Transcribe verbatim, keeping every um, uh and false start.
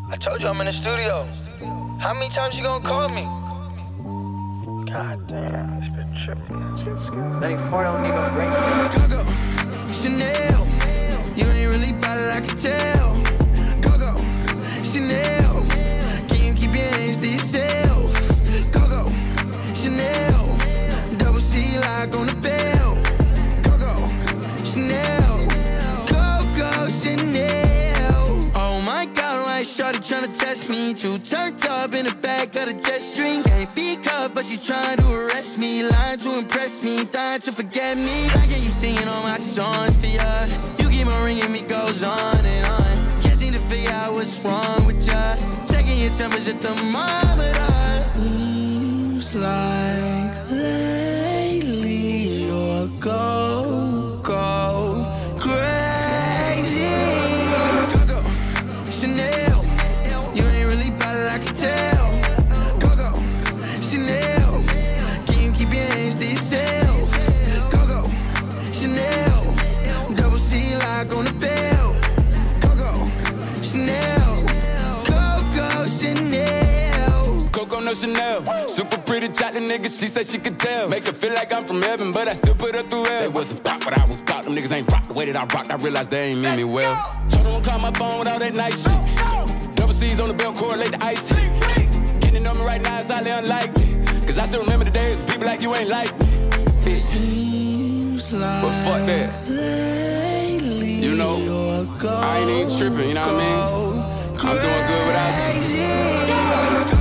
I told you I'm in the studio. How many times you gonna call me? God damn, it's been tripping. ninety-four don't need no brakes. Coco, Chanel, you ain't really bout it, I can tell. Coco, Chanel, can you keep your hands to yourself? Coco, Chanel, double C lock on the bell. Coco, Chanel, Coco, Chanel. Oh my God, why shorty tryna test me? Too turned up in the back of the jet stream. Can't be cuffed, but she trying to arrest me. Lying to impress me, dying to forget me. I get you singing all my songs for ya. You keep on ringing me, goes on and on. Can't seem to figure out what's wrong with ya. Checking your temperature thermometer. Seems like lately you're go, go crazy. Coco, Chanel, you ain't really bout it, I can tell. Coco, Chanel, can you keep your hands to yourself? Coco, Chanel, double C lock on the bell. Coco, Chanel, Coco, Chanel. Coco, no Chanel. Super pretty chocolate nigga, she said she could tell. Make her feel like I'm from heaven, but I still put her through hell. They wasn't pop, but I was pop. Them niggas ain't rock the way that I rocked. I realized they ain't mean me well. Told them don't call my phone with all that nice shit. Double C's on the belt, correlate the ice. Getting on me right now is highly unlikely. Cause I still remember the days when people like you ain't like me. Bitch. Seems like But fuck that. lately You know, you're go, I ain't even tripping, you know what I mean? I'm doing good without you. crazy.